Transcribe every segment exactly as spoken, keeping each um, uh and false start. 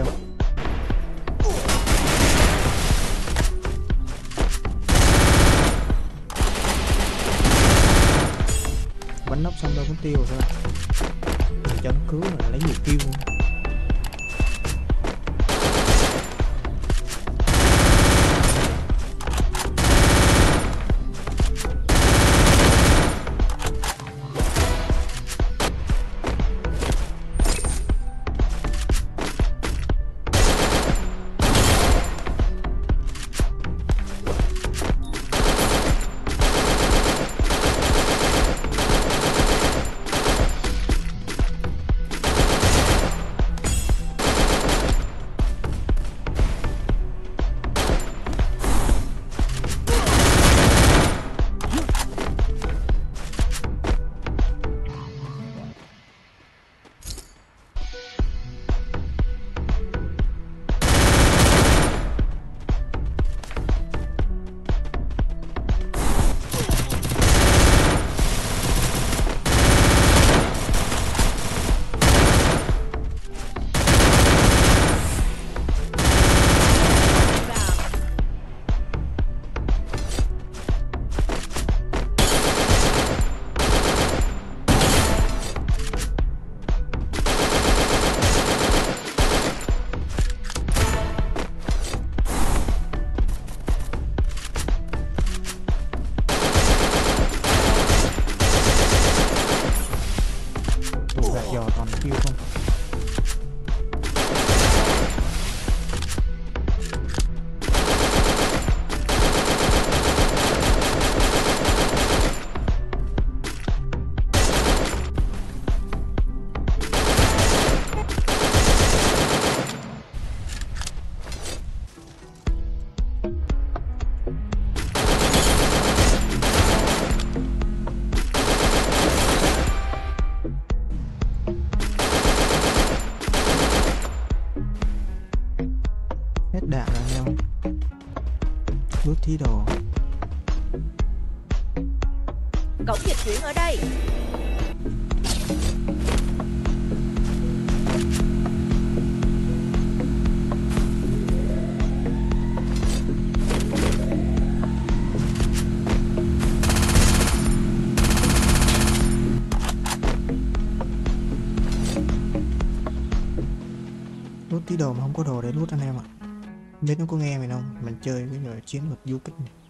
không? Bắn nóc xong đâu có tiêu rồi sao? Để cho nó cứu là lấy nhiều tiêu luôn. Giờ toàn kêu không. Hết đạn rồi anh em. Rút thí đồ. Cổng dịch chuyển ở đây. Rút tí đồ mà không có đồ để rút anh em ạ. Nếu nó có nghe mình không? Mình chơi cái người chiến thuật du kích này.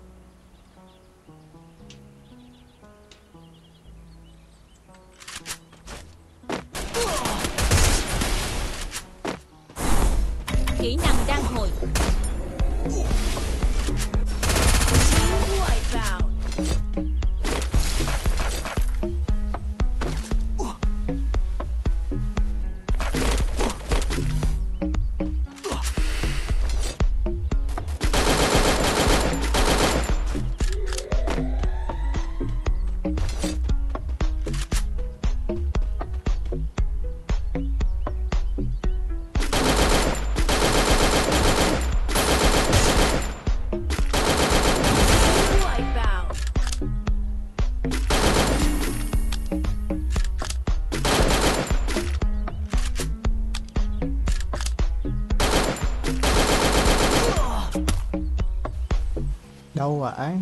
Kỹ năng đang hồi. Ngoại vào. Đâu vậy?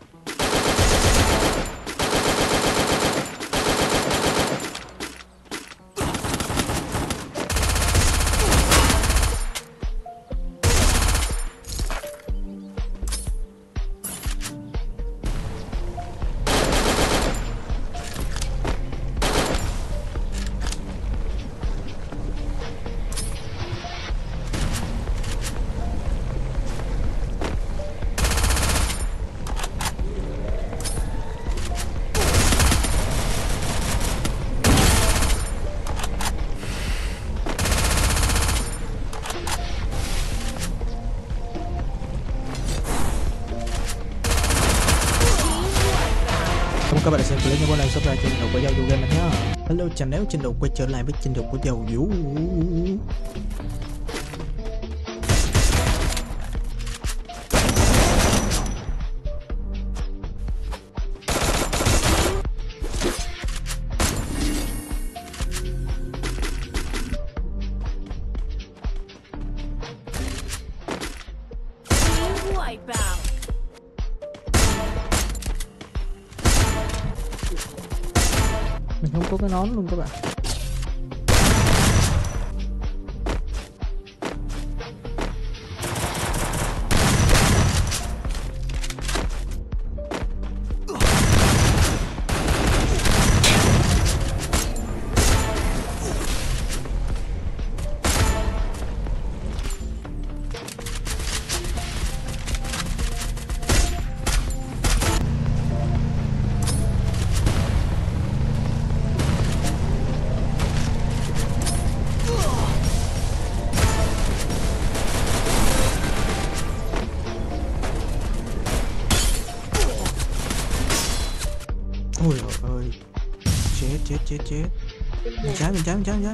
Cảm ơn các bạn đã xem clip, nhớ like, subscribe kênh Trình Độ của Dầu Du Game nhé. Hello channel, Trình Độ quay trở lại với Trình Độ của Dầu Du. Mình không có cái nón luôn các bạn. Ôi trời ơi, chết chết chết chết, mình trái mình trái mình trái mình trái.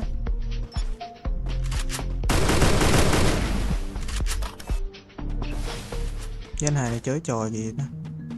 Cái anh này chơi trò gì đó.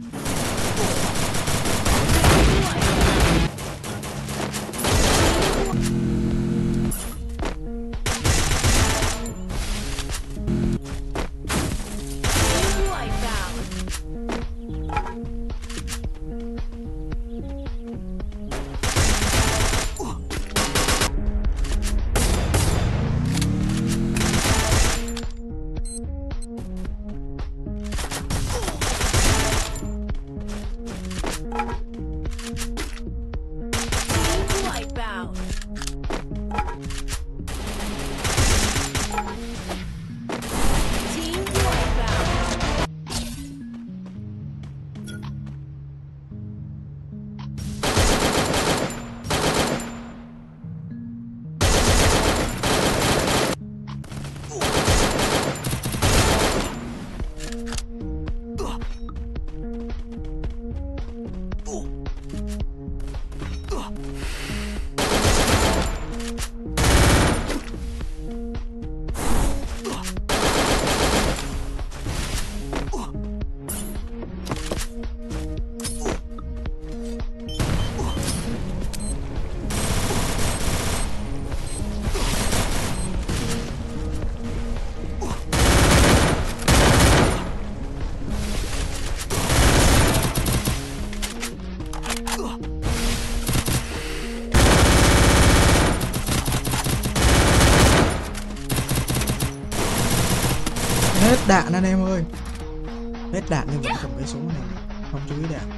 Hết đạn anh em ơi, hết đạn nhưng vẫn cầm cái súng này, không chú ý đạn.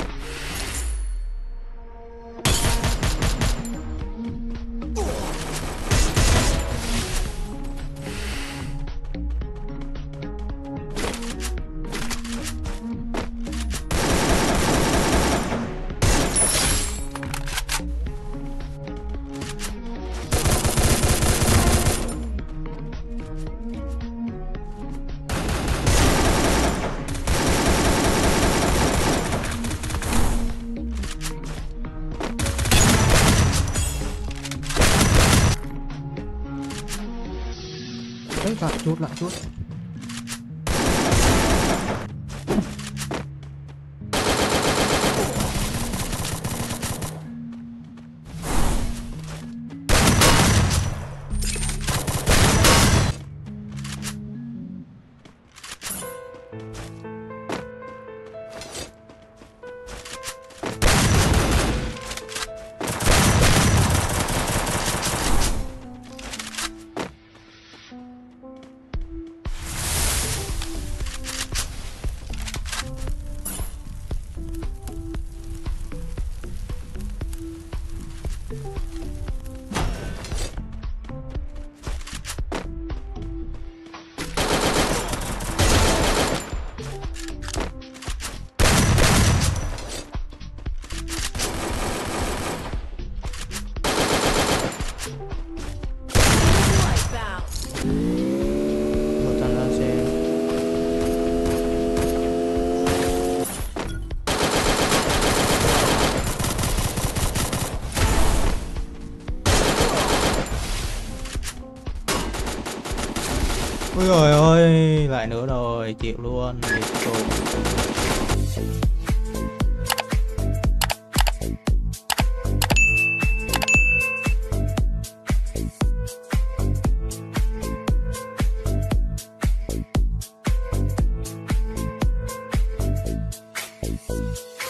Đấy, lại chút lại chút. Ôi trời ơi, lại nữa rồi, chịu luôn. Liệt